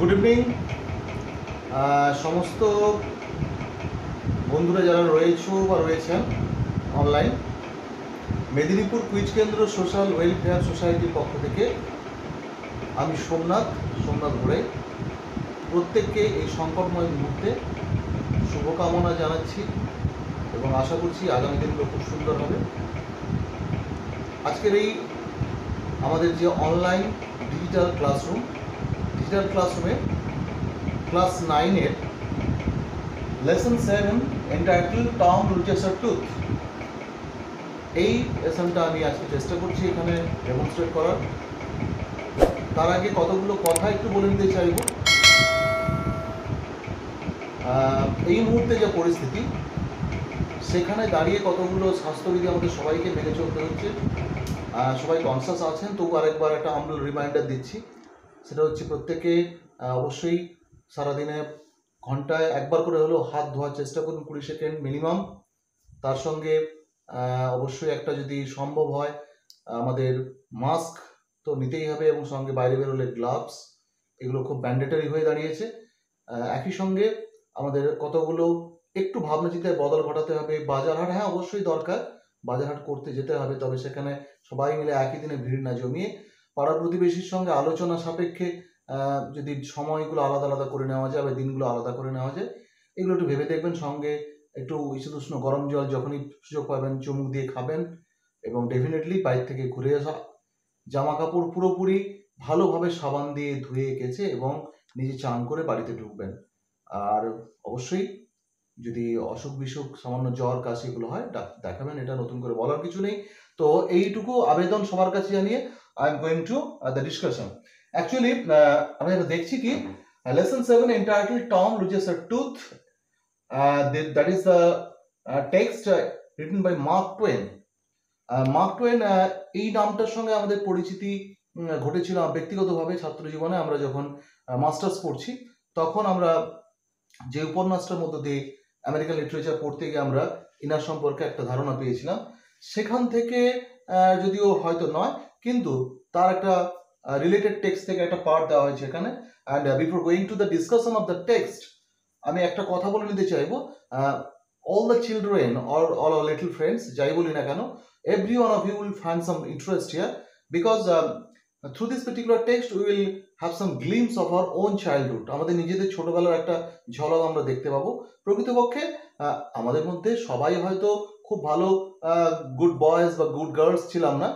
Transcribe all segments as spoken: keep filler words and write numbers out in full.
Good evening সমস্ত বন্ধুরা যারা রয়েছে বা রয়েছেন অনলাইন। মেদিনীপুর কুইজ কেন্দ্র সোশ্যাল ওয়েলফেয়ার সোসাইটির পক্ষ থেকে আমি সোমনাথ সোমনাথ ঘোড়াই প্রত্যেককে এই সংকটময় মুহূর্তে শুভকামনা জানাচ্ছি এবং আশা করছি আগামী দিনগুলো খুব সুন্দর হবে। আজকের এই আমাদের যে অনলাইন ডিজিটাল ক্লাসরুম ডিজিটাল ক্লাসরুমে ক্লাস নাইনের lesson seven entitle Tom loses a tooth, এই লেসনটা আমি আজকে চেষ্টা করছি এখানে ডেমনস্ট্রেট করার। তার আগে কতগুলো কথা একটু বলে নিতে চাইব। এই মুহূর্তে যে পরিস্থিতি সেখানে দাঁড়িয়ে কতগুলো স্বাস্থ্যবিধি আমাদের সবাইকে মেনে চলতে হচ্ছে। সবাই কনসাস আছেন, তবু আরেকবার একটা হাম্বল রিমাইন্ডার দিচ্ছি, সেটা হচ্ছে প্রত্যেকে অবশ্যই সারাদিনে ঘন্টায় একবার করে হলেও হাত ধোয়ার চেষ্টা করুন, কুড়ি সেকেন্ড মিনিমাম। তার সঙ্গে অবশ্যই একটা যদি সম্ভব হয় আমাদের মাস্ক তো নিতেই হবে এবং সঙ্গে বাইরে বেরোলে গ্লাভস, এগুলো খুব ম্যান্ডেটারি হয়ে দাঁড়িয়েছে। একই সঙ্গে আমাদের কতগুলো একটু ভাবনা চিন্তায় বদল ঘটাতে হবে। বাজার হাট হ্যাঁ অবশ্যই দরকার, বাজার হাট করতে যেতে হবে, তবে সেখানে সবাই মিলে একই দিনে ভিড় না জমিয়ে পাড়া প্রতিবেশীর সঙ্গে আলোচনা সাপেক্ষে যদি সময়গুলো আলাদা আলাদা করে নেওয়া যায় বা দিনগুলো আলাদা করে নেওয়া যায়, এগুলো একটু ভেবে দেখবেন। সঙ্গে একটু উষ্ণ গরম জল যখনই সুযোগ পাবেন চুমুক দিয়ে খাবেন এবং ডেফিনেটলি বাইরে থেকে ঘুরে আসা জামা কাপড় পুরোপুরি ভালোভাবে সাবান দিয়ে ধুয়ে কেচে এবং নিজে চান করে বাড়িতে ঢুকবেন। আর অবশ্যই যদি অসুখ বিসুখ সামান্য জ্বর কাশি এগুলো হয় দেখাবেন, এটা নতুন করে বলার কিছু নেই। তো এইটুকু আবেদন সবার কাছে জানিয়ে I am going to the discussion. Actually আমরা যেটা দেখছি কি lesson seven entitle Tom loses a tooth, that is the text written by Mark Twain. Mark Twain এই নামটার সঙ্গে আমাদের পরিচিতি ঘটেছিল ব্যক্তিগতভাবে ছাত্র জীবনে। আমরা যখন মাস্টার্স পড়ছি তখন আমরা যে উপন্যাসটার মধ্য দিয়ে আমেরিকান লিটারেচার পড়তে গিয়ে আমরা ইনার সম্পর্কে একটা ধারণা পেয়েছিলাম। সেখান থেকে যদিও হয়তো নয়, কিন্তু তার একটা রিলেটেড টেক্সট থেকে একটা পার্ট দেওয়া হয়েছে এখানে। And before going to the discussion of the text, আমি একটা কথা বলে নিতে চাইবো। All the children or all our little friends, যাই বলি না কেন, every one of you will find some interest here because um, through this particular text we will have some glimpse of our own childhood. আমাদের নিজেদের ছোটবেলার একটা ঝলক আমরা দেখতে পাবো। প্রকৃতপক্ষে আমাদের মধ্যে সবাই হয়তো খুব ভালো গুড বয়েজ বা গুড গার্লস ছিলাম না,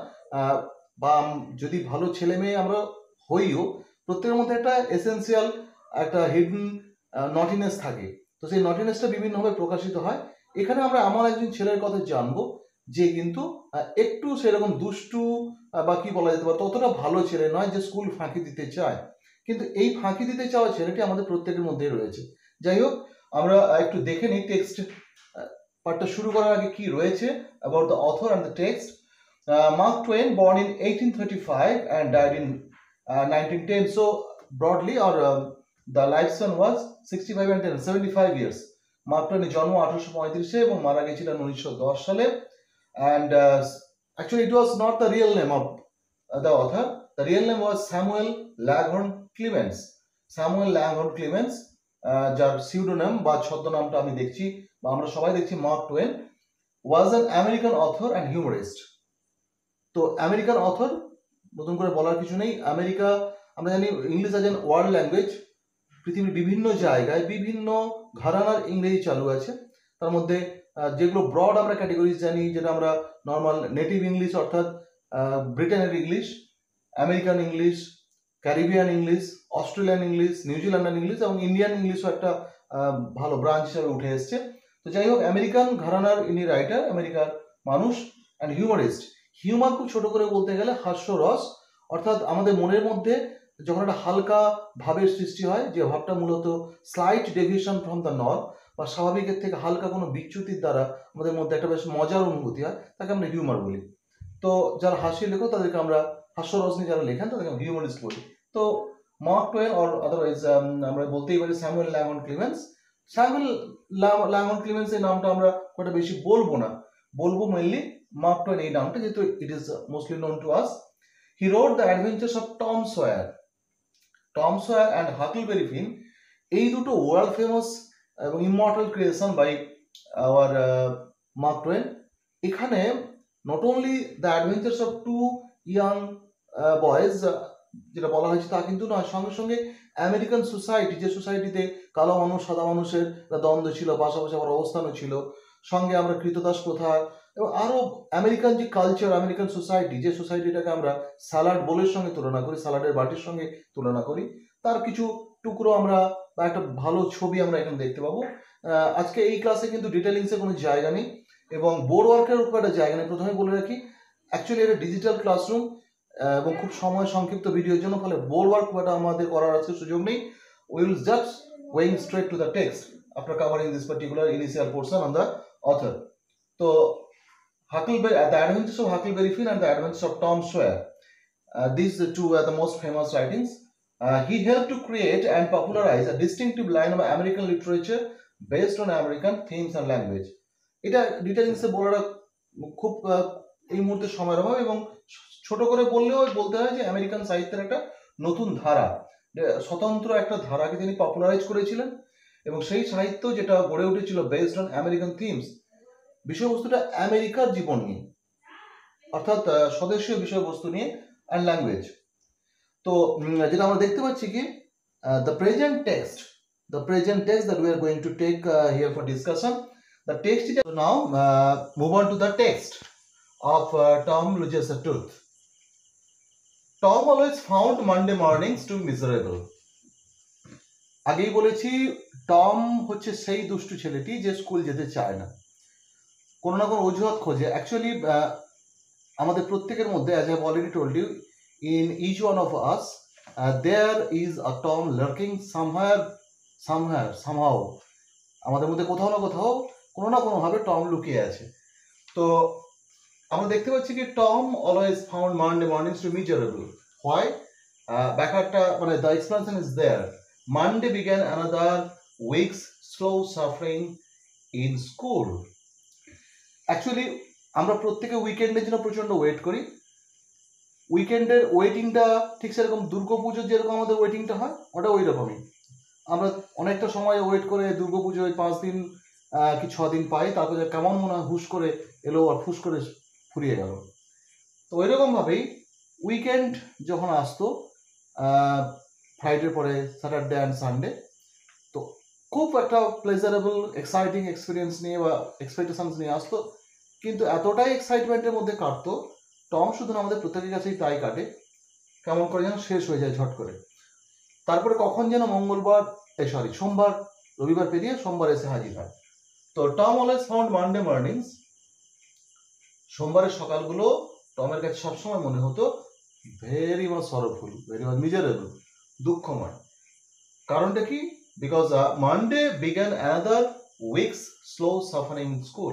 বা যদি ভালো ছেলে মেয়ে আমরা হইও, প্রত্যেকের মধ্যে একটা এসেন্সিয়াল একটা হিডেন নটিনেস থাকে। তো সেই নটিনেসটা বিভিন্নভাবে প্রকাশিত হয়। এখানে আমরা এমন একজন ছেলের কথা জানবো যে কিন্তু একটু সেরকম দুষ্টু বা কি বলা যেতে পারে ততটা ভালো ছেলে নয় যে স্কুল ফাঁকি দিতে চায়, কিন্তু এই ফাঁকি দিতে চাওয়া ছেলেটি আমাদের প্রত্যেকের মধ্যেই রয়েছে। যাই হোক, আমরা একটু দেখে নিই টেক্সট পার্টটা শুরু করার আগে কি রয়েছে about the author and the text. Mark Twain born in eighteen thirty-five and died in uh, nineteen ten. So broadly or um, the lifespan was sixty-five and ten, seventy-five years. Mark টোয়েনের জন্ম আঠারোশো পঁয়ত্রিশে এবং মারা গেছিলেন উনিশশো দশ সালে। And uh, actually it was not the real name of uh, the author. The real name was Samuel Langhorne Clemens. Samuel Langhorne Clemens, uh, যার pseudonym বা ছদ্মনামটা আমি দেখছি বা আমরা সবাই দেখছি Mark Twain, was an American author and humorist. তো American author, নতুন করে বলার কিছু নেই। আমেরিকা আমরা জানি ইংলিশ আজ এন ওয়ার্ল্ড ল্যাঙ্গুয়েজ, পৃথিবীর বিভিন্ন জায়গায় বিভিন্ন ঘরানার ইংরেজি চালু আছে। তার মধ্যে যেগুলো ব্রড আমরা ক্যাটেগরিজ জানি, যেটা আমরা নর্মাল নেটিভ ইংলিশ অর্থাৎ ব্রিটেনের English, American English, Caribbean English, Australian English, New Zealander English এবং ইন্ডিয়ান ইংলিশও একটা ভালো ব্রাঞ্চ হিসাবে উঠে এসছে। তো যাই হোক, আমেরিকান ঘরানার ইনি রাইটার, আমেরিকার মানুষ অ্যান্ড হিউমারিস্ট। হিউমার খুব ছোট করে বলতে গেলে হাস্যরস, অর্থাৎ আমাদের মনের মধ্যে যখন একটা হালকা ভাবের সৃষ্টি হয়, যে ভাবটা মূলত slight deviation from the norm বা স্বাভাবিকের থেকে হালকা কোনো বিচ্যুতির দ্বারা আমাদের মধ্যে একটা বেশ মজার অনুভূতি হয়, তাকে আমরা হিউমার বলি। তো যারা হাসি লেখো তাদেরকে আমরা হাস্যরস নিয়ে যারা লেখেন তাদেরকে আমরা হিউমারিস্ট বলি। তো মার্ক টোয়েন অর আদারওয়াইজ আমরা বলতেই পারি Samuel Langhorne Clemens. Samuel Langhorne Clemens এই নামটা আমরা খুব বেশি বলবো না, বলবো মেনলি মার্ক টোয়েন এই নামটা, যেহেতু it is mostly known to us. He wrote the adventures of Tom Sawyer. Tom Sawyer and Huckleberry Finn এই দুটো ওয়ার্ল্ড ফেমাস এবং immortal creation by our Mark Twain. এখানে not only the adventures of two young boys যেটা বলা হয়েছে তা কিন্তু নয়, সঙ্গে সঙ্গে আমেরিকান সোসাইটি, যে সোসাইটিতে কালো মানুষ সাদা মানুষের দ্বন্দ্ব ছিল, পাশাপাশি আমার অবস্থানও ছিল, সঙ্গে আমরা কৃতদাস প্রথা এবং আরও আমেরিকান যে কালচার, আমেরিকান সোসাইটি, যে সোসাইটিটাকে আমরা স্যালাড বোলের সঙ্গে তুলনা করি, স্যালাডের বাটির সঙ্গে তুলনা করি, তার কিছু টুকরো আমরা বা একটা ভালো ছবি আমরা এখানে দেখতে পাবো। আজকে এই ক্লাসে কিন্তু ডিটেলিংসে কোনো জায়গা নেই এবং বোর্ড ওয়ার্কের উপর একটা জায়গা নেই। প্রথমে বলে রাখি, অ্যাকচুয়ালি এটা ডিজিটাল ক্লাসরুম এবং খুব সময় সংক্ষিপ্ত ভিডিওর জন্য, ফলে বোর্ড ওয়ার্ক খুবটা আমাদের করার আছে সুযোগ নেই। We will just going straight to the text after covering this particular initial portion on the author. তো Huckleberry, uh, The Adventures of Huckleberry Finn and The Adventures of Tom Sawyer. Uh, these two are the most famous writings. Uh, he helped to create and popularize a distinctive line of American literature based on American themes and language. এটা ডিটেইলসে বলাটা খুব এই মুহূর্তে সময়ের অভাব এবং ছোট করে বললেও বলতে হয় যে আমেরিকান সাহিত্যের একটা নতুন ধারা, স্বতন্ত্র একটা ধারাকে তিনি পপুলারাইজ করেছিলেন এবং সেই সাহিত্য যেটা গড়ে উঠেছিল বেসড অন আমেরিকান থিমস, বিষয়বস্তুটা আমেরিকার জীবন নিয়ে, অর্থাৎ স্বদেশীয় বিষয়বস্তু নিয়ে অ্যান্ড ল্যাঙ্গুয়েজ। তো যেটা আমরা দেখতে পাচ্ছি কি the present text the present text that we are going to take here for discussion, the text is now move on to the text of Tom loses a tooth. Tom always found Monday mornings too miserable. আগেই বলেছি Tom হচ্ছে সেই দুষ্টু ছেলেটি যে school যেতে চায় না, কোনো না কোনো অজুহাত খোঁজে। অ্যাকচুয়ালি আমাদের প্রত্যেকের মধ্যে, as I have already told you, in each one of us there is a Tom lurking somewhere somewhere somehow. আমাদের মধ্যে কোথাও না কোথাও কোনো না কোনোভাবে টম লুকিয়ে আছে। তো আমরা দেখতে পাচ্ছি কি Tom always found Monday mornings too miserable. Why? ব্যাপারটা মানে the explanation is there. Monday began another weeks slow suffering in school. Actually আমরা প্রত্যেকে উইকেন্ডের জন্য প্রচণ্ড ওয়েট করি। উইকেন্ডের ওয়েটিংটা ঠিক সেরকম দুর্গাপুজোর যেরকম আমাদের ওয়েটিংটা হয়, ওটা ওই রকমই। আমরা অনেকটা সময় ওয়েট করে দুর্গাপুজো ওই পাঁচ দিন কি ছ দিন পাই, তারপরে কেমন মনে হয় হুশ করে এলো আর ফুস করে ফুরিয়ে গেল। তো ওই রকমভাবেই উইকেন্ড যখন আসতো, ফ্রাইডের পরে স্যাটারডে অ্যান্ড সানডে, তো খুব একটা প্লেজারেবল এক্সাইটিং এক্সপিরিয়েন্স নিয়ে বা এক্সপেকটেশনস নিয়ে আসতো, কিন্তু এতটাই এক্সাইটমেন্টের মধ্যে কাটতো টম, শুধু আমাদের প্রত্যেকের কাছেই তাই কাটে, কেমন করে যেন শেষ হয়ে যায় ঝট করে। তারপরে কখন যেন মঙ্গলবার এই সরি সোমবার রবিবার পেরিয়ে সোমবার এসে হাজির হয়। তো Tom always found Monday mornings, সোমবারের সকালগুলো টমের কাছে সবসময় মনে হতো very much sorrowful, very much miserable, দুঃখময়। কারণটা কি? Because Monday began another weeks slow suffering in school.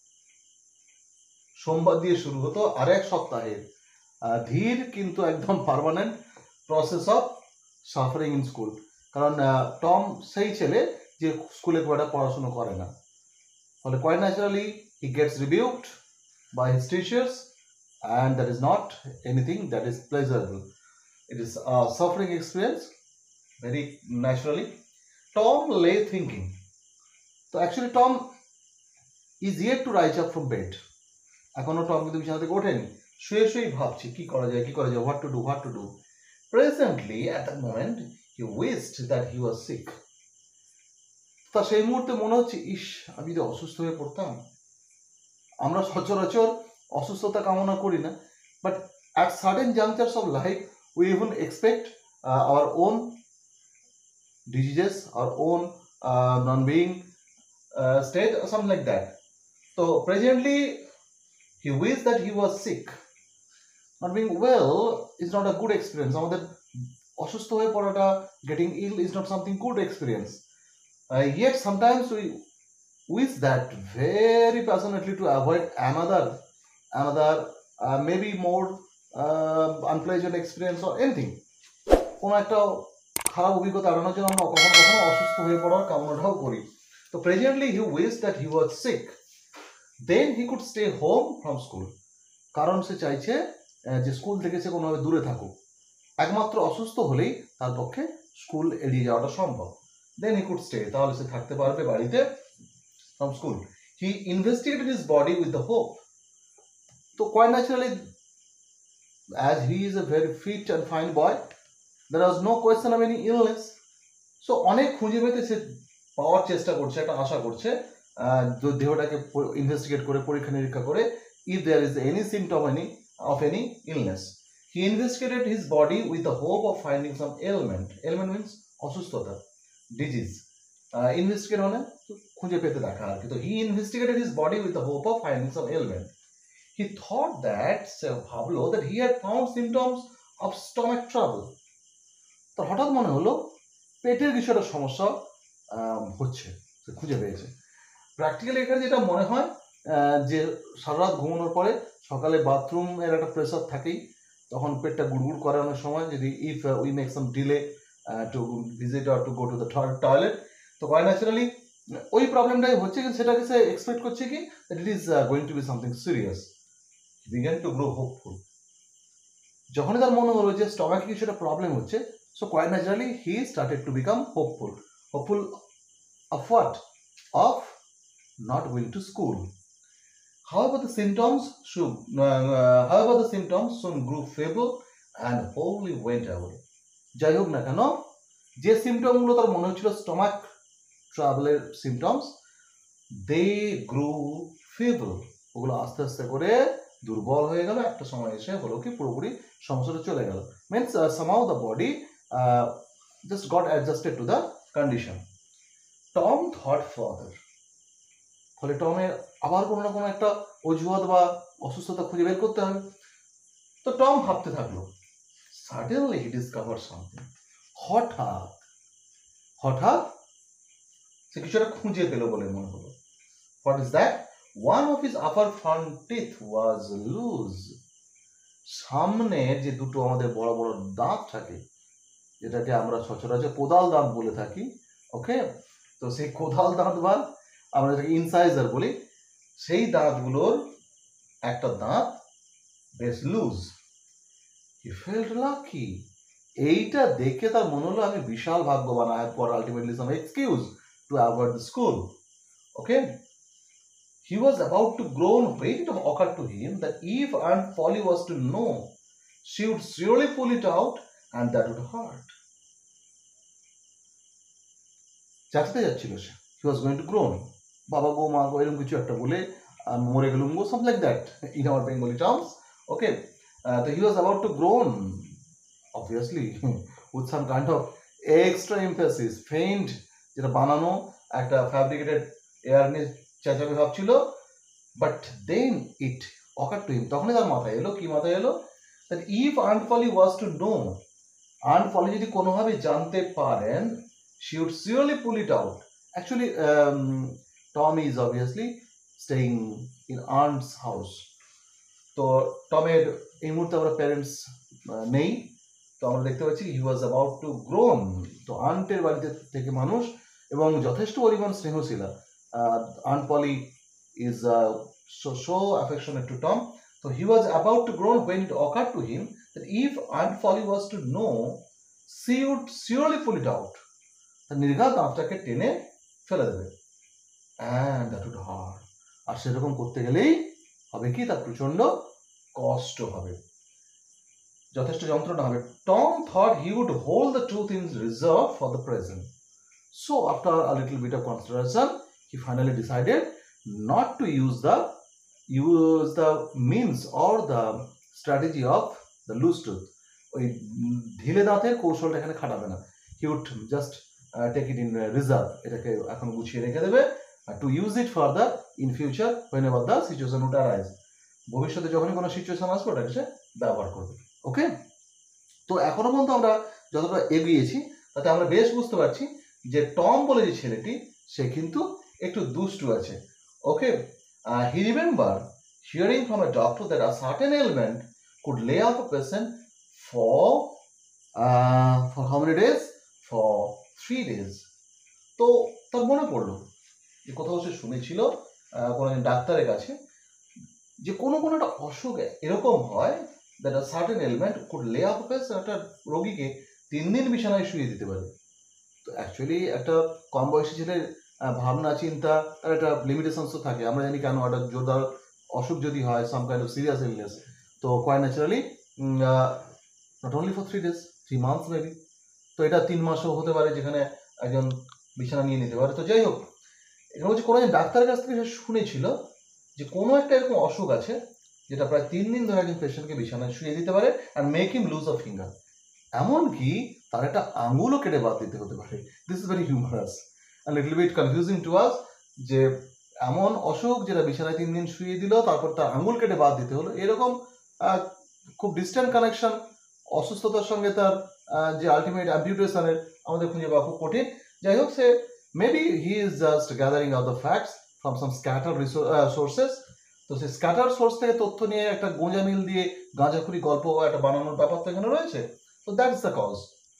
সোমবার দিয়ে শুরু হতো আর এক সপ্তাহের ধীর কিন্তু একদম permanent process of suffering in school. কারণ টম সেই ছেলে যে স্কুলে খুব একটা পড়াশুনো করে না, ফলে quite naturally he gets rebuked by his teachers, and that is not anything that is pleasurable. It is a suffering experience, very naturally. Tom lay thinking. So actually Tom is yet to rise up from bed. এখনো Tom কিন্তু বিছানা থেকে ওঠেনি, শুয়ে শুয়েই ভাবছি কি করা যায় কি করা যায়, what to do what to do. Presently at that moment he wished that he was sick. তা সেই মুহূর্তে মনে হচ্ছে, ইস আমি যদি অসুস্থ হয়ে পড়তাম। আমরা সচরাচর অসুস্থতা কামনা করি না, but at certain junctures of life we even expect our own diseases, our own non being state, something like that. তো presently he wish that he was sick. Not being well is not a good experience. আমাদের অসুস্থ হয়ে পড়াটা, getting ill is not something good experience. Yet sometimes we wish that very passionately to avoid another another uh, maybe more uh, unpleasant experience or anything. কোনো একটা খারাপ অভিজ্ঞতা এড়ানোর জন্য আমরা কখনো কখনো অসুস্থ হয়ে পড়ার কামনাটাও করি। তো presently he wished that he was sick, then he could stay home from school. কারণ সে চাইছে যে স্কুল থেকে সে কোনোভাবে দূরে থাকুক। একমাত্র অসুস্থ হলেই তার পক্ষে স্কুল এড়িয়ে যাওয়াটা সম্ভব। দেন হি কুড স্টে, তাহলে সে থাকতে পারবে বাড়িতে from school. He investigated his body with the hope. তো quite naturally, as he is a very fit and fine boy, there was no question of any illness. So অনেক খুঁজে পেতে সে পাওয়ার চেষ্টা করছে, একটা আশা করছে, দেহটাকে ইনভেস্টিগেট করে, পরীক্ষা নিরীক্ষা করে, if there is any symptom any of any illness. He investigated his body with the hope of finding some ailment. Ailment means অসুস্থতা, disease. ইনভেস্টিগেট মানে খুঁজে পেতে দেখা আর কি। তো he investigated his body with the hope of finding some ailment. He thought that, সে ভাবলো that he had found symptoms of stomach trouble. তো হঠাৎ মনে হলো পেটের কিছু একটা সমস্যা হচ্ছে, সে খুঁজে পেয়েছে। প্র্যাকটিক্যালি এখানে যেটা মনে হয় যে সারা রাত ঘুমানোর পরে সকালে বাথরুমের একটা প্রেসার থাকেই, তখন পেটটা গুড়গুড় করে অনেক সময়, যদি if we make some delay to visit or to go to the toilet, তো কোয়াইট ন্যাচারালি ওই প্রবলেমটাই হচ্ছে, কিন্তু সেটাকে সে এক্সপেক্ট করছে কি that it is going to be something serious. He began to grow hopeful. যখনই তার মনে হলো যে স্টমাকে কিছু একটা প্রবলেম হচ্ছে, so quite naturally he started to become hopeful. Hopeful of what? Of not going to school. However, the symptoms soon, uh, however the symptoms soon grew feeble and wholly went away. যাই হোক না কেন, যে সিমটমগুলো তার মনে হচ্ছিল stomach ট্রাবলের symptoms, they grew feeble, ওগুলো আস্তে আস্তে করে দুর্বল হয়ে গেল। একটা সময় এসে হলো কি পুরোপুরি সমস্যাটা চলে গেল। Means somehow the body just got adjusted to the condition. Tom thought further, ফলে টমের আবার কোনো না কোনো একটা অজুহাত বা অসুস্থতা খুঁজে বের করতে হবে। তো টম ভাবতে থাকলো। Suddenly he discover something. হঠাৎ হঠাৎ সে কিছু একটা খুঁজে পেল বলে মনে হলো। What is that? One of his upper front teeth was loose. সামনে যে দুটো আমাদের বড় বড় দাঁত থাকে, যেটাকে আমরা সচরাচর কোদাল দাঁত বলে থাকি, ওকে, তো সেই কোদাল দাঁত বা আমরা যেটাকে ইনসাইজার বলি, সেই দাঁতগুলোর একটা দাঁত বেশ লুজ। He felt lucky. এইটা দেখে তার মনে হলো আমি বিশাল ভাগ্যবান। I have got ultimately some excuse to avoid the school. Okay, he was about to groan when it occurred to him that if Aunt Polly was to know, she would surely pull it out and that would hurt. চাচতে যাচ্ছিল সে। He was going to groan. বাবা গো মা গো এরকম কিছু একটা বলে মরে গেলুম গো, something like that in our Bengali terms. Okay, uh, so he was about to groan, obviously with some kind of extra emphasis, faint, যেটা বানানো একটা fabricated air নিয়ে চেঁচাবে ভাবছিল। But then it occurred to him, তখনই তার মাথায় এলো, কি মাথায় এলো, that if Aunt Polly was to know, Aunt Polly যদি কোনোভাবে জানতে পারেন, she would surely pull it out. Actually, um, Tom is obviously staying in Aunt's house. তো টমের এই মুহূর্তে আমরা প্যারেন্টস নেই, তো আমরা দেখতে পাচ্ছি he was about to groan. তো আন্টের বাড়িতে থেকে মানুষ এবং যথেষ্ট পরিমাণ স্নেহশীলা। Aunt Polly is so so affectionate to Tom. So he was about to groan when it occurred to him that if Aunt Polly was to know, she would surely pull it out. তার নির্ঘাত দাঁতটাকে টেনে ফেলে দেবে। And that would hurt. আর সেরকম করতে গেলেই হবে কি, তার প্রচন্ড কষ্ট হবে, যথেষ্ট যন্ত্রণা হবে। Tom thought he would hold the truth in reserve for the present. So after a little bit of consideration, he finally decided not to use the use the means or the strategy of the loose tooth. ওই ঢিলে দাঁতের কৌশলটা এখানে খাটাবে না। He would just uh, take it in reserve. এটাকে এখন গুছিয়ে রেখে দেবে, to use it further in future whenever the situation would arise. ভবিষ্যতে যখনই কোনো সিচুয়েশন আসবে ওটাকে সে ব্যবহার করবে। ওকে, তো এখনো পর্যন্ত আমরা যতটা এগিয়েছি তাতে আমরা বেশ বুঝতে পারছি যে টম বলে যে ছেলেটি সে কিন্তু একটু দুষ্টু আছে। Okay, he remember hearing from a doctor that a certain ailment could lay off a patient for for how many days? For three days. তো তার মনে পড়লো যে কোথাও সে শুনেছিল কোনো ডাক্তারের কাছে যে কোনো কোনো একটা অসুখ এরকম হয় that a certain ailment could lay off a patient একটা রোগীকে তিন দিন বিছানায় শুয়ে দিতে পারে। তো অ্যাকচুয়ালি একটা কম বয়সী ছেলের ভাবনা চিন্তা তার একটা লিমিটেশনস তো থাকে। আমরা জানি কেন একটা জোরদার অসুখ যদি হয়, some kind of serious illness, তো quite naturally not only for three days, three months maybe, তো এটা তিন মাসও হতে পারে যেখানে একজন বিছানা নিয়ে নিতে পারে। তো যাই হোক, এখানে হচ্ছে কোনো ডাক্তারের কাছ থেকে শুনেছিল যে কোনো একটা এরকম অসুখ আছে যেটা প্রায় তিন দিন ধরে একজন পেশেন্টকে বিছানায় শুয়ে দিতে পারে and make him lose a finger. এমনকি তার একটা আঙ্গুলও কেটে বাদ দিতে হতে পারে। This is very humorous and little bit confusing to us, যে এমন অসুখ যেটা বিছানায় তিন দিন শুয়ে দিল, তারপর তার আঙ্গুল কেটে বাদ দিতে হলো, এরকম খুব ডিস্টেন্ট কানেকশন অসুস্থতার সঙ্গে তার যে আলটিমেট অ্যাম্পিউটেশনের আমাদের খুঁজে পাওয়া খুব কঠিন। যাই হোক, সে maybe he is just gathering out the facts from some scatter sources. তো সেই স্ক্যাটার সোর্স থেকে তথ্য নিয়ে একটা গোঁজা মিল দিয়ে গাঁজাখুরি গল্প একটা বানানোর ব্যাপার তো এখানে রয়েছে। তো দ্যাট ইজ দ্য কজ।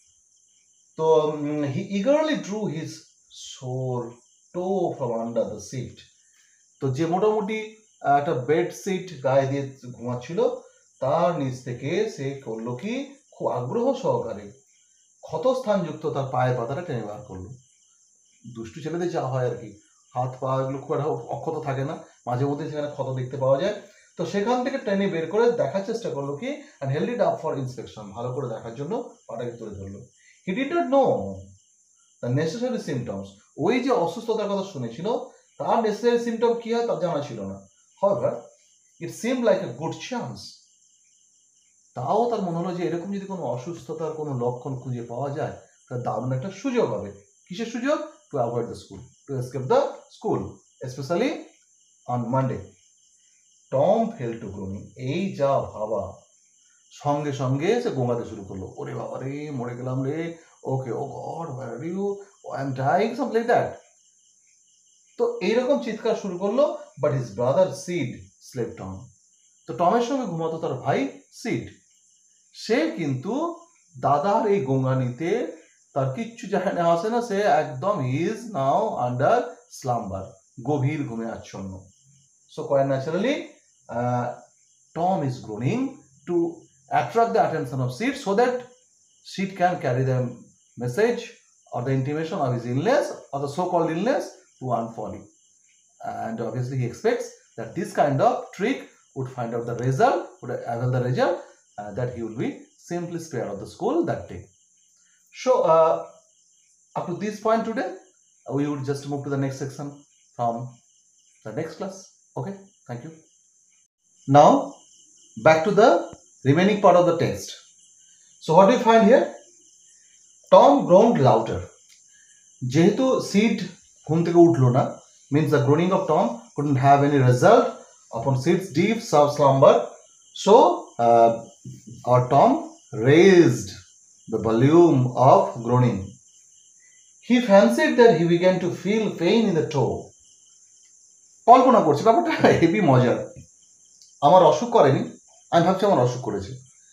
তো he eagerly drew his sore toe from under the sheet. তো যে মোটামুটি একটা বেড সিট গায়ে দিয়ে ঘুমাচ্ছিল, তার নিচ থেকে সে করলো কি, খুব আগ্রহ সহকারে ক্ষতস্থানযুক্ত তার পায়ের পাতাটা টেনে বার করলো। দুষ্টু ছেলেদের যা হয় আর কি, হাত পা এগুলো খুব একটা অক্ষত থাকে না, মাঝে মধ্যে সেখানে ক্ষত দেখতে পাওয়া যায়। তো সেখান থেকে টেনে বের করে দেখার চেষ্টা করলো কি, and held it up for inspection, ভালো করে দেখার জন্য পাটাকে তুলে ধরলো। He did not know the necessary symptoms. ওই যে অসুস্থতার কথা শুনেছিল তার নেসেসারি সিমটম কি হয় তার জানা ছিল না। However it seemed like a good chance. তাও তার মনে হলো যে এরকম যদি কোনো অসুস্থতার কোনো লক্ষণ খুঁজে পাওয়া যায় তাহলে দারুণ একটা সুযোগ হবে। কিসের সুযোগ? To avoid the school, to escape the school, specially on Monday. Tom fell to groaning. এই যা ভাবা, সঙ্গে সঙ্গে সে গোঙাতে শুরু করলো, ওরে বাবা রে, মরে গেলাম রে, okay, oh God, where are you, I am dying, something like that. তো এইরকম চিৎকার শুরু করলো। But his brother Sid slept on. তো টমের সঙ্গে ঘুমাতো তার ভাই সিড। সে কিন্তু দাদার এই গোঙানিতে তার কিচ্ছু যায় না আসে না, সে একদম ইজ নাও আন্ডার স্লাম্বার, গভীর ঘুমে আচ্ছন্ন। So quite naturally Tom is groaning to attract the attention of Sid so that Sid can carry the message or the intimation of his illness or the so-called illness to Aunt Polly. And obviously he expects that this kind of trick would find out the result, would avail the result, uh, that he will be simply spared of the school that day. So uh, up to this point today, we would just move to the next section from the next class. Okay, thank you. Now back to the remaining part of the text. So what do we find here? Tom groaned louder. যেহেতু Sid ঘুম থেকে উঠলো না, means the groaning of Tom couldn't have any result upon Sid's deep slumber. So uh, our Tom raised the volume of groaning. He fancied that he began to feel pain in the toe. কল্পনা করছি ব্যাপারটা heavy মজার। আমার অসুখ করেনি, আমি ভাবছি আমার অসুখ করেছে।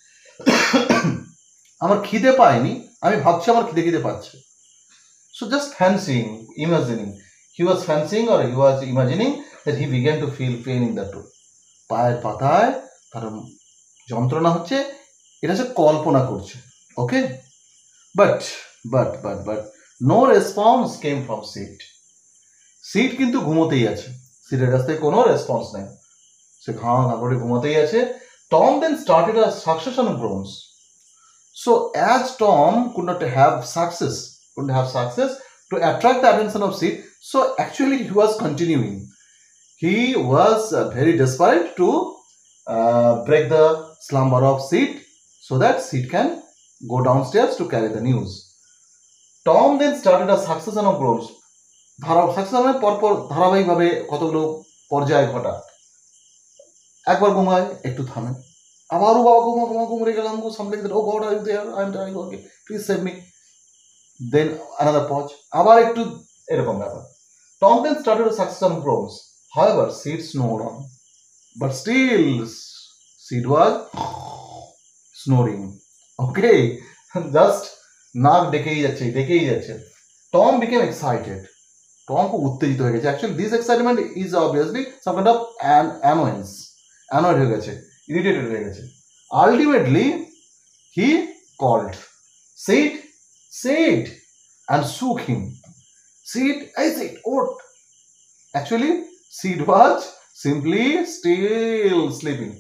আমার খিদে পায়নি, আমি ভাবছি আমার খিদে খিদে পাচ্ছে। So just fancying, imagining. He was fancying or he was imagining that he began to feel pain in the toe. পায়ের পাতায় তার যন্ত্রণা হচ্ছে, এটা সে কল্পনা করছে। Okay, but but but but no response came from Sid. Sid কিন্তু ঘুমোতেই আছে, সিডের কাছ থেকে কোনো রেসপন্স নেই, সে ঘাঁ ঘাঁ করে ঘুমোতেই আছে। Tom then started a succession of groans. So as Tom could not have success, couldn't have success to attract the attention of Sid, so actually he was continuing. He was uh, very desperate to uh, break the slumber of Sid so that Sid can go downstairs to carry the news. Tom then started a succession of groans. ধারা সাকসেশনের পরপর ধারাবাহিকভাবে কতগুলো পর্যায় ঘটা। একবার ঘুমায়, একটু থামে, আবারও বাবা ঘুমা ঘুমা ঘুমরে গেলাম, something that, oh God are you there, I am dying, okay please save me. Then another pause, আবার একটু এরকম ব্যাপার। Tom then started a succession of groans. However, Sid snored on, but still Sid was snoring. Okay, just নাক ডেকেই যাচ্ছে ডেকেই যাচ্ছে। Tom became excited. Tom খুব উত্তেজিত হয়ে গেছে। Actually, this excitement is obviously some kind of an annoyance. Annoyed হয়ে গেছে, irritated হয়ে গেছে। Ultimately, he called Sid, Sid, and shook him. Sid, I said, what? Actually, Sid was simply still sleeping.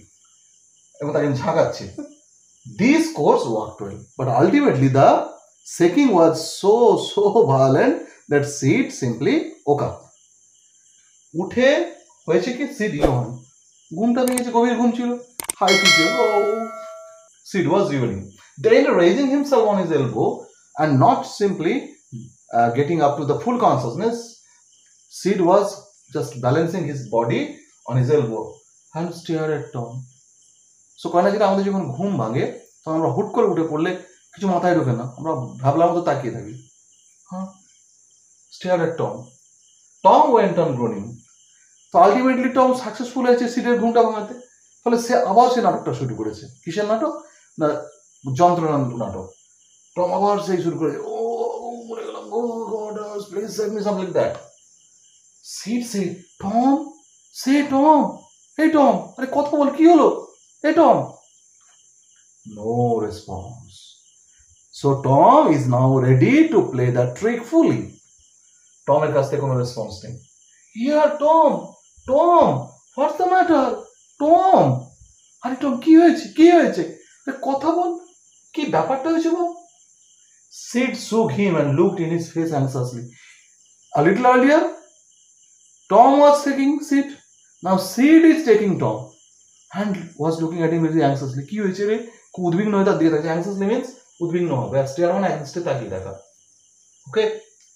This course worked well, but ultimately the shaking was so so violent that Sid simply woke up. উঠে হয়েছে কি seed ইয়ন ঘুমটা ভেঙেছে গভীর ঘুম ছিল হাই টু ও Sid was yawning. Then raising himself on his elbow and not simply uh, getting up to the full consciousness, Sid was just balancing his body on his elbow and stared at Tom. So কয় না যেটা আমাদের যখন ঘুম ভাঙে তখন আমরা হুট করে উঠে পড়লে কিছু মাথায় ঢোকে না আমরা ভাবলার মতো তাকিয়ে থাকি হ্যাঁ stared at Tom. Tom went on groaning. তো আলটিমেটলি টম সাকসেসফুল হয়েছে সিডের ঘুমটা ভাঙাতে ফলে সে আবার সে নাটকটা শুরু করেছে কিসের নাটক না যন্ত্রণা নাটক টম আবার সেই শুরু করেছে ও মরে গেলাম oh God please save me something that Sid say Tom say Tom এই টম আরে কথা বল কি হলো এই Tom no response so Tom is now ready to play the trick fully টমের কাছ থেকে কোনো রেসপন্স নেই here Tom Tom what's the matter Tom আরে টম কি হয়েছে কি হয়েছে কথা বল কি ব্যাপারটা হয়েছে বল Sid shook him and looked in his face anxiously. A little earlier, Tom was taking Sid. Now Sid is taking Tom and was looking at him very anxiously. কি হয়েছে রে উদ্বিগ্ন হয়ে তার দিকে তাকিয়ে anxiously means উদ্বিগ্ন হবে আর স্টেয়ার মানে একদৃষ্টে তাকিয়ে দেখা ওকে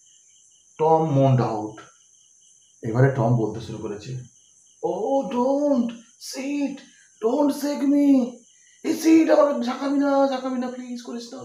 টম moaned out. এবারে টম বলতে শুরু করেছে Oh, don't, Sid, don't shake me. Hey, Sid, আমাকে ঝাঁকাবি না, ঝাঁকাবি না, please, করিস না।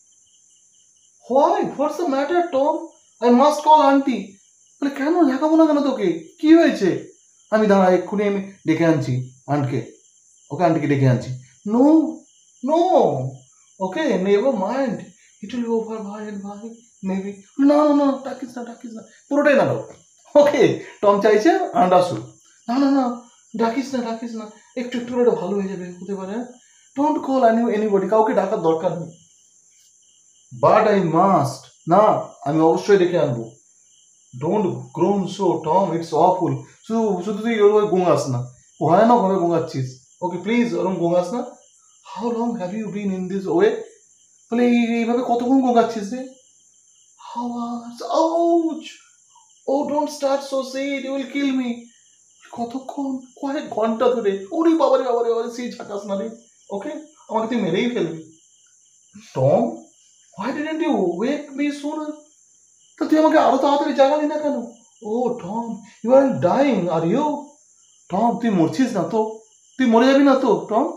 Why? What's the matter, Tom? I must call auntie. বলে কেন ঝাঁকাবো না কেন তোকে? কি হয়েছে? আমি দাঁড়া এক্ষুনি আমি ডেকে আনছি আন্টকে ওকে আন্টিকে ডেকে আনছি No, no. Okay, never mind. It will be over by and by, maybe. No, no, no, ডাকিস না, ডাকিস না। পুরোটাই নাটক। ওকে, টম চাইছে আন্ট আসুক। না না না ডাকিস না ডাকিস না একটু একটু করে ভালো হয়ে যাবে হতে পারে ডোন্ট কল এনি এনিবডি কাউকে ডাকার দরকার নেই বাট আই মাস্ট না আমি অবশ্যই ডেকে আনবো don't groan so Tom it's awful শুধু শুধু তুই ওরকম গোঙাস না ভয়ানক ভাবে গোঙাচ্ছিস ওকে প্লিজ ওরকম গোঙাস না how long have you been in this way বলে এইভাবে কতক্ষণ গোঙাচ্ছিস রে how ouch oh don't start so Sid you will kill me কতক্ষণ কয়েক ঘন্টা ধরে ওরে বাবারে বাবারে বাবারে সেই ঝাঁকাস না রে ওকে আমাকে তুই মেরেই ফেলবি Tom why didn't you wake me sooner তো তুই আমাকে আরো তাড়াতাড়ি জাগালি না কেন oh Tom you are dying are you Tom তুই মরছিস না তো তুই মরে যাবি না তো Tom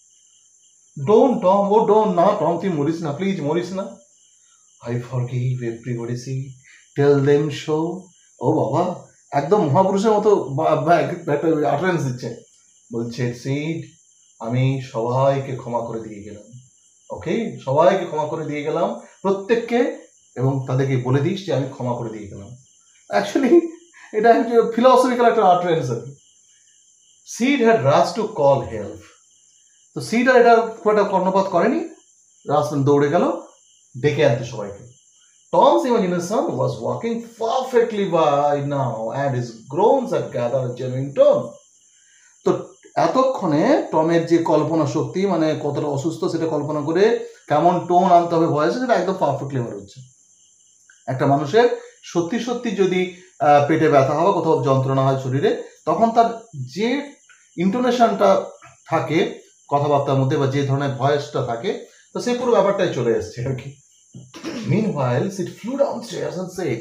don't Tom oh don't না টম তুই মরিস না প্লিজ মরিস না I forgive everybody Sid tell them so ও বাবা একদম মহাপুরুষের মতো একটা আটারেন্স দিচ্ছে বলছে সিড আমি সবাইকে ক্ষমা করে দিয়ে গেলাম ওকে সবাইকে ক্ষমা করে দিয়ে গেলাম প্রত্যেককে এবং তাদেরকে বলে দিস যে আমি ক্ষমা করে দিয়ে গেলাম অ্যাকচুয়ালি এটা একটা ফিলসফিক্যাল একটা আটারেন্স আর Sid had rush to call help তো সিড আর এটা খুব একটা কর্ণপাত করেনি রাসমেন দৌড়ে গেল ডেকে আনতে সবাইকে Tom's imagination was working perfectly by now and his groans had gathered a genuine tone. তো এতক্ষণে টমের যে কল্পনা শক্তি মানে কতটা অসুস্থ সেটা কল্পনা করে কেমন টোন আনতে হবে ভয়েসে সেটা একদম পারফেক্টলি বার হচ্ছে একটা মানুষের সত্যি সত্যি যদি পেটে ব্যথা হয় কোথাও যন্ত্রণা হয় শরীরে তখন তার যে ইন্টোনেশনটা থাকে কথাবার্তার মধ্যে বা যে ধরনের ভয়েসটা থাকে তো সেই পুরো ব্যাপারটাই চলে এসছে আর কি Meanwhile, Sid flew downstairs and said,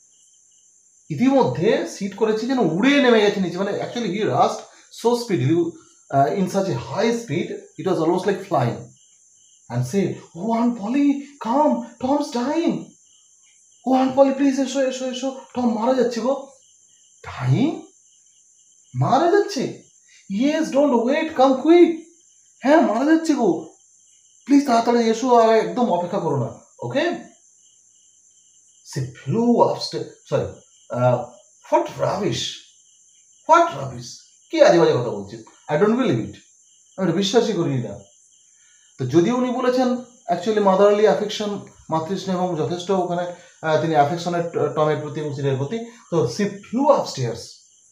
ইতিমধ্যে সিট করেছে যেন উড়ে নেমে গেছে নিচে মানে actually he rushed so speedily in such a high speed it was almost like flying and say oh Aunt Polly come Tom's dying oh Aunt Polly please এসো এসো এসো টম মারা যাচ্ছে গো ডাইং মারা যাচ্ছে yes don't wait come quick হ্যাঁ মারা যাচ্ছে গো প্লিজ তাড়াতাড়ি এসো আর একদম অপেক্ষা করো না Okay? She flew upstairs. Sorry. Uh, what rubbish? What rubbish? কি আজে বাজে কথা বলছিস? I don't believe it. আমি এটা বিশ্বাসই করি না তো যদিও উনি বলেছেন অ্যাকচুয়ালি মাদারলি অ্যাফেকশন, মাতৃস্নেহ যথেষ্ট ওখানে তিনি অ্যাফেকশনের টমের প্রতি এবং সিটের প্রতি। তো সি ফ্লু আপস্টেয়ার্স,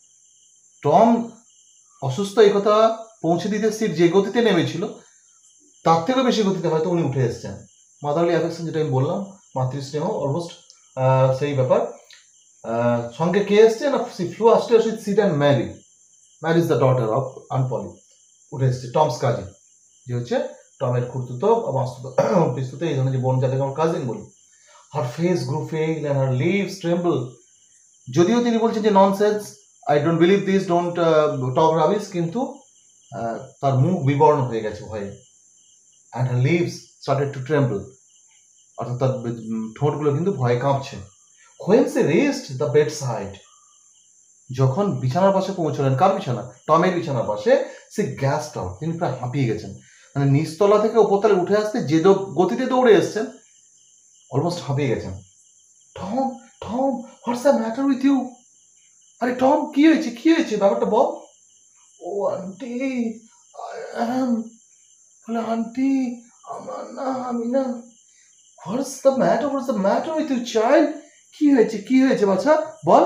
টম অসুস্থ এই কথা পৌঁছে দিতে সিট যে গতিতে নেমেছিল তার থেকেও বেশি গতিতে হয়তো উনি উঠে এসেছেন। মাদারলি অ্যাফেকশন যেটা আমি বললাম, মাতৃস্নেহ অলমোস্ট সেই ব্যাপার। সঙ্গে কে এসছে না, she flew upstairs with Sid and Mary. Mary is the daughter of Aunt Polly, উঠে এসছে টমস কাজিন, যে হচ্ছে টমের খুঁড়তুতো মাস্তুতো পিস্তুতো, এই ধরনের যে বোন যাদেরকে আমরা কাজিন বলি। Her face grew pale and her lips tremble. যদিও তিনি বলছেন যে nonsense, I don't believe this, don't talk rubbish, কিন্তু তার মুখ বিবর্ণ হয়ে গেছে ভয়ে। And her lips started to tremble, অর্থাৎ তার ঠোঁটগুলো কিন্তু ভয়ে কাঁপছে। When she reached the bedside, যখন বিছানার পাশে পৌঁছলেন, কার বিছানা, টমের বিছানার পাশে, সে গ্যাসড আউট, তিনি প্রায় হাঁপিয়ে গেছেন। মানে নিচতলা থেকে ওপরতলায় উঠে আসতে যে গতিতে দৌড়ে এসছেন, অলমোস্ট হাঁপিয়ে গেছেন। Tom, Tom, what's the matter with you? আরে টম, কি হয়েছে, কি হয়েছে, ব্যাপারটা বল। ও আন্টি, আই অ্যাম, বলে আন্টি আমার না, আমি না। What's the matter, what's the matter with you child? কি হয়েছে, কি হয়েছে বাচ্চা, বল।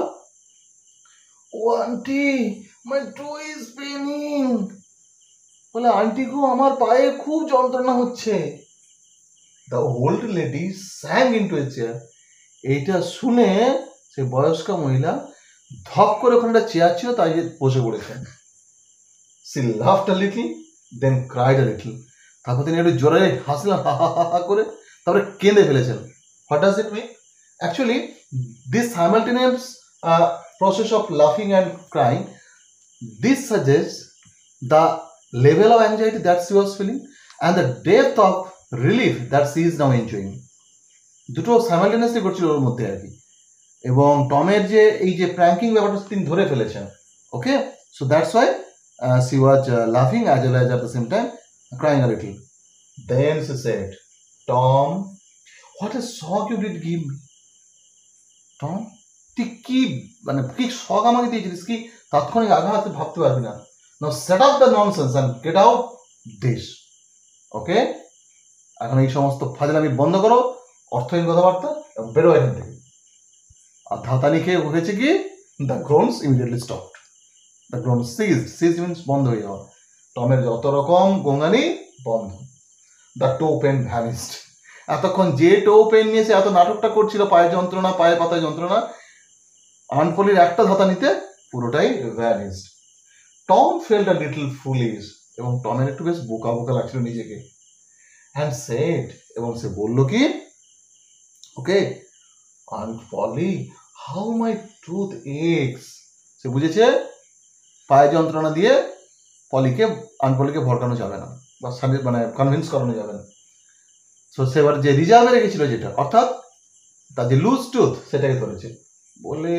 Oh auntie, my toe is paining, বলে আন্টি গো আমার পায়ে খুব যন্ত্রণা হচ্ছে। The old lady sank into a chair. এইটা শুনে সে বয়স্কা মহিলা ধপ করে ওখানে একটা চেয়ার ছিল তাই বসে পড়েছেন। She laughed a little, then cried a little. তারপর তিনি একটু জোরে হাসলেন, হা হা হা করে, তারপরে কেঁদে ফেলেছেন। What does it mean? Actually this simultaneous process of laughing and crying, this suggests the level of anxiety that she was feeling and the depth of relief that she is now enjoying. দুটো simultaneously করছিল ওর মধ্যে আর কি। এবং টমের যে এই যে pranking ব্যাপারটা তিনি ধরে ফেলেছেন। Okay, so that's why she was uh, laughing as well as at the same time crying a little. Then she said, Tom, what a shock you did give me. Tom, তুই কি মানে কি শখ আমাকে দিয়েছিলিস, কি তাৎক্ষণিক আঘাত ভাবতে পারবি না। Now set up the nonsense and get out this. Okay, এখন এই সমস্ত ফাজলামি বন্ধ করো, অর্থহীন কথাবার্তা, এবং বেরো এখান থেকে। আর ধাতানি খেয়ে উঠেছে কি, the groans immediately stopped. The groans ceased, ceased means বন্ধ হয়ে যাওয়া। টমের যত রকম গোঙানি বন্ধ। The toe pain vanished. এতক্ষণ যে টো পেন নিয়ে সে এত নাটকটা করছিল, পায়ে যন্ত্রণা, পায়ে পাতায় যন্ত্রণা, আনপলির একটা ধাতা নিতে পুরোটাই vanished. Tom felt a little foolish, এবং টমের একটু বেশ বোকা বোকা লাগছিল নিজেকে। অ্যান্ড সেড, এবং সে বলল কি, okay, Aunt Polly, how my tooth aches. সে বুঝেছে পায়ে যন্ত্রণা দিয়ে পলিকে, আনপলিকে ভরকানো যাবে না, বা মানে কনভিন্স করানো যাবে না। সো সে এবার যে রিজার্ভে রেখেছিল যেটা, অর্থাৎ তার যে লুজ টুথ, সেটাকে ধরেছে। বলে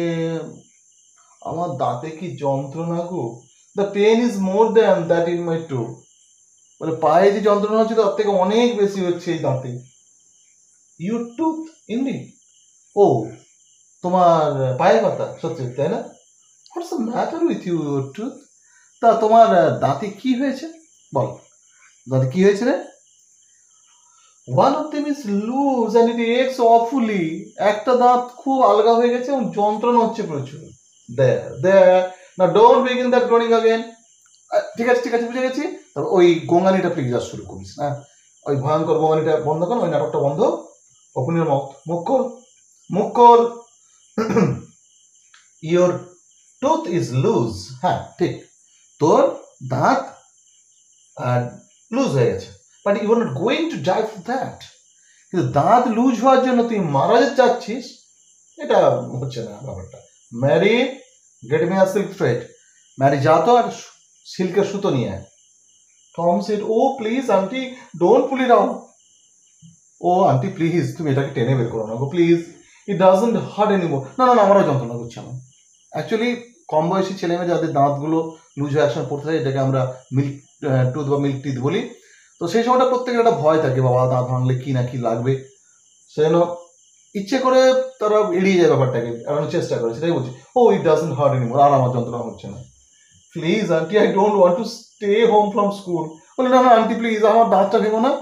আমার দাঁতে কি যন্ত্রণা গো, the pain is more than that in my tooth. বলে পায়ে যে যন্ত্রণা হচ্ছে তার থেকে অনেক বেশি হচ্ছে এই দাঁতে। ইউর টুথ ইন্ডিড, ও তোমার পায়ে ব্যথা, সত্যি তাই না? What's the matter with your tooth? তা তোমার দাঁতে কি হয়েছে বল, দাঁতে কি হয়েছে রে? One of them is loose and it aches awfully. একটা দাঁত খুব আলগা হয়ে গেছে এবং যন্ত্রণা হচ্ছে প্রচুর। দেয়ার দেয়ার না, don't begin that groaning again. ঠিক আছে ঠিক আছে বুঝে গেছি। তারপর ওই গোঙানিটা প্লিজ আর শুরু করিস না, ওই ভয়ঙ্কর গোঙানিটা বন্ধ কর, ওই নাটকটা বন্ধ। ওপেন ইউর মাউথ, মুখ খোল, মুখ খোল। Your tooth is loose. হ্যাঁ ঠিক, তোর দাঁত লুজ হয়ে গেছে, but you are not going to die for that. কিন্তু দাঁত লুজ হওয়ার জন্য তুই মারা যাচ্ছিস, এটা হচ্ছে না ব্যাপারটা। Mary, get me a silk thread. Mary যা তো আর সিল্কের সুতো নিয়ে আয়। Tom said, oh please auntie, don't pull it out. ও আন্টি প্লিজ, তুমি এটাকে টেনে বের করো না গো please, it doesn't hurt anymore. না না না, আমারও যন্ত্রণা করছে আমার। অ্যাকচুয়ালি কম বয়সী ছেলে মেয়ে যাদের দাঁতগুলো লুজ হয়ে একসঙ্গে পড়তে থাকে, এটাকে আমরা মিল্ক টুথ বা মিল্ক টিথ বলি। তো সেই সময়টা প্রত্যেকের একটা ভয় থাকে, বাবা দাঁত ভাঙলে কি না কি লাগবে, সেজন্য ইচ্ছে করে তারা এড়িয়ে যায় ব্যাপারটাকে, এড়ানোর চেষ্টা করে। সেটাই বলছি, oh it doesn't hurt anymore, আর আমার যন্ত্রণা হচ্ছে না। Please auntie, I don't want to stay home from school. বলে না না আন্টি প্লিজ, আমার দাঁতটা ভেঙো না,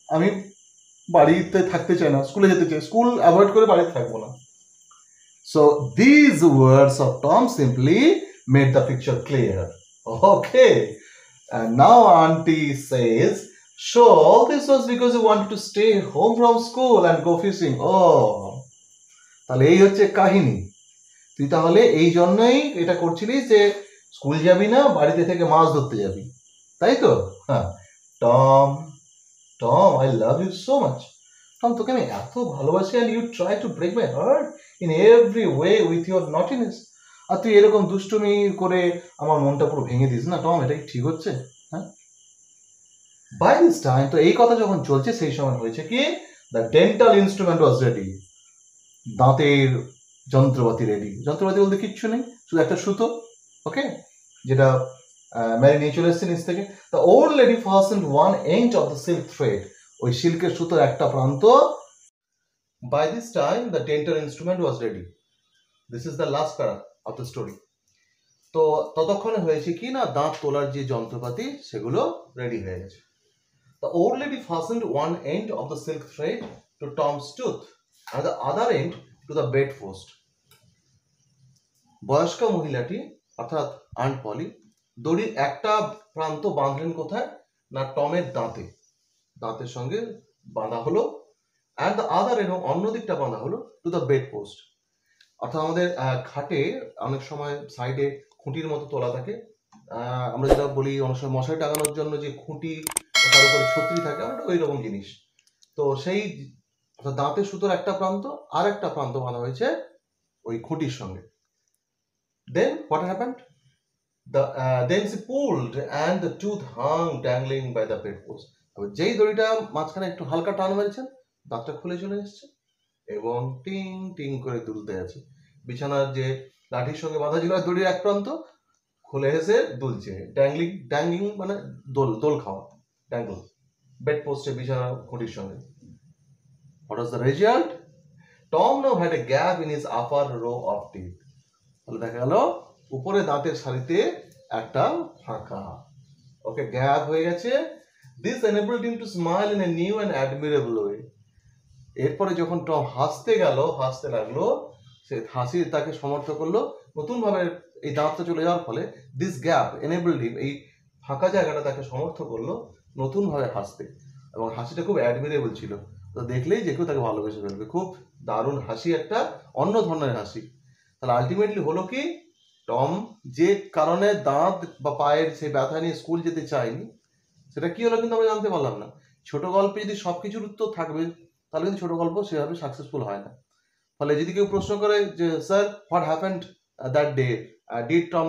আমি বাড়িতে থাকতে চাই না, স্কুলে যেতে চাই, স্কুল অ্যাভয়েড করে বাড়িতে থাকবো না। So these words of Tom simply made the picture clear. Okay. And now auntie says, so all this was because you wanted to stay home from school and go fishing. Oh, তাহলে এই হচ্ছে কাহিনী। তুই তাহলে এই জন্যই এটা করছিলিস যে স্কুল যাবি না, বাড়িতে থেকে মাছ ধরতে যাবি, তাই তো? হ্যাঁ। Tom, Tom, I love you so much. Tom, তোকে আমি এত ভালোবাসি, and you try to break my heart in every way with your naughtiness. আর তুই এরকম দুষ্টুমি করে আমার মনটা পুরো ভেঙে দিস না টম, এটা কি ঠিক হচ্ছে? হ্যাঁ। বাই দিস টাইম, তো এই কথা যখন চলছে সেই সময় হয়েছে কি, the dental instrument was ready. দাঁতের যন্ত্রপাতি রেডি। যন্ত্রপাতি বলতে কিচ্ছু নেই, শুধু একটা সুতো, ওকে, যেটা ম্যারি নিয়ে চলে এসছে নিচ থেকে। The old lady fastened one end of the silk thread, ওই সিল্কের সুতোর একটা প্রান্ত। By this time the dental instrument was ready. This is the last para of the story. তো ততক্ষণে হয়েছে কি না, দাঁত তোলার যে যন্ত্রপাতি সেগুলো রেডি হয়ে গেছে। The old lady fastened one end of the silk thread to Tom's tooth and the other end to the bedpost. বয়স্কা মহিলাটি অর্থাৎ আন্ট পলি দড়ির একটা প্রান্ত বাঁধলেন কোথায় না, টমের দাঁতে, দাঁতের সঙ্গে বাঁধা হলো, and the other end, অন্য দিকটা বাঁধা হলো to the bedpost, অর্থাৎ আমাদের খাটে অনেক সময় সাইডে খুঁটির মতো তোলা থাকে, আমরা যেটা বলি অনেক সময় মশারি টাঙানোর জন্য যে খুঁটি, তার উপরে ছত্রি থাকে, ওই রকম জিনিস। তো সেই দাঁতের সুতোর একটা প্রান্ত আর একটা প্রান্ত বাঁধা হয়েছে ওই খুঁটির সঙ্গে। Then what happened? The uh, then she pulled and the tooth hung dangling by the bedpost. যেই দড়িটা মাঝখানে একটু হালকা টান মেরেছেন, দাঁতটা খুলে চলে এসছে এবং টিং টিং করে দুলতে আছে। বিছানার যে লাঠির সঙ্গে বাঁধা ছিল দড়ির এক প্রান্ত খুলে এসে দুলছে, ড্যাংলিং, ড্যাংলিং মানে দোল, দোল খাওয়া, ড্যাংল, বেড পোস্টে বিছানা খুঁটির সঙ্গে। What was the result? Tom now had a gap in his upper row of teeth. তাহলে দেখা গেল উপরে দাঁতের সারিতে একটা ফাঁকা, ওকে, গ্যাপ হয়ে গেছে। This enabled him to smile in a new and admirable way. এরপরে যখন টম হাসতে গেল, হাসতে লাগলো, সে হাসি তাকে সমর্থ করলো নতুন ভাবে, এই দাঁতটা চলে যাওয়ার ফলে দিস গ্যাপ এনেবলড হিম, এই ফাঁকা জায়গাটা তাকে সমর্থ করলো নতুন ভাবে হাসতে, এবং হাসিটা খুব অ্যাডমিরেবল ছিল, তো দেখলেই যে কেউ তাকে ভালোবেসে ফেলবে। খুব দারুণ হাসি, একটা অন্য ধরনের হাসি। তাহলে আলটিমেটলি হলো কি, টম যে কারণে দাঁত বা পায়ের সেই ব্যথা নিয়ে স্কুল যেতে চায়নি, সেটা কি হলো কিন্তু আমরা জানতে পারলাম না। ছোট গল্পে যদি সবকিছুর উত্তর থাকবে তাহলে কিন্তু ছোট গল্প সেভাবে সাকসেসফুল হয় না। ফলে যদি কেউ প্রশ্ন করে যে sir what happened that day, did Tom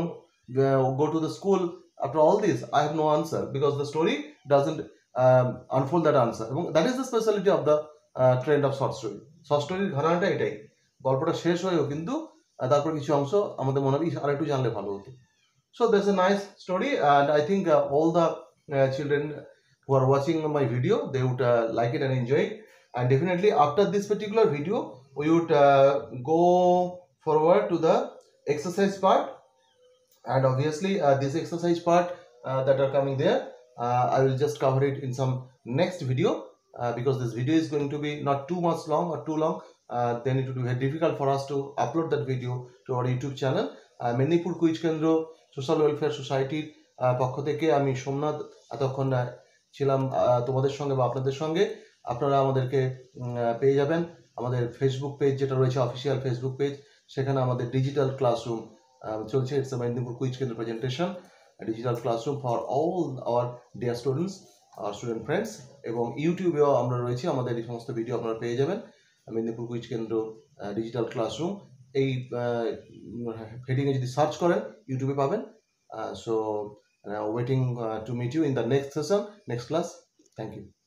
go to the school after all this, I have no answer because the story doesn't unfold that answer. এবং that is the speciality of the trend of short story. Short স্টোরির ঘরানাটা এটাই, গল্পটা শেষ হয়েও কিন্তু তারপর কিছু অংশ আমাদের মনে হয় আর একটু জানলে ভালো হতো। So there's a nice story, and I think uh, all the uh, children who are watching my video, they would uh, like it and enjoy it. And definitely after this particular video, we would uh, go forward to the exercise part. And obviously uh, this exercise part uh, that are coming there, uh, I will just cover it in some next video, uh, because this video is going to be not too much long or too long. Uh, then it would be very difficult for us to upload that video to our YouTube channel. uh, Medinipur quiz কেন্দ্র social welfare সোসাইটির পক্ষ থেকে আমি সোমনাথ এতক্ষণ ছিলাম তোমাদের সঙ্গে বা আপনাদের সঙ্গে। আপনারা আমাদেরকে পেয়ে যাবেন আমাদের ফেসবুক পেজ যেটা রয়েছে, অফিসিয়াল ফেসবুক পেজ, সেখানে আমাদের ডিজিটাল ক্লাসরুম চলছে। It's a Medinipur quiz Kendra presentation, digital classroom for all our dear students, our student friends. এবং ইউটিউবেও আমরা রয়েছি, আমাদের এই সমস্ত ভিডিও আপনারা পেয়ে যাবেন, Medinipur quiz Kendra digital classroom এই হেডিংয়ে যদি সার্চ করেন ইউটিউবে পাবেন। So waiting to meet you in the next session, next class. Thank you.